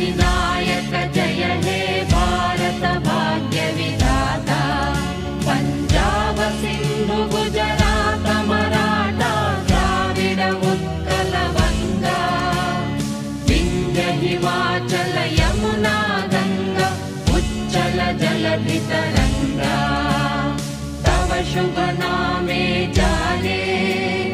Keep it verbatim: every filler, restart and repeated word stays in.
अधिनायक जय हे भारत भाग्य विधाता। पंजाब सिंधु गुजरात मराठा द्राविड उत्कल बंगा, विंध्य हिमाचल यमुना गंगा उच्चल जलधि तरंगा। तव शुभ नामे जाने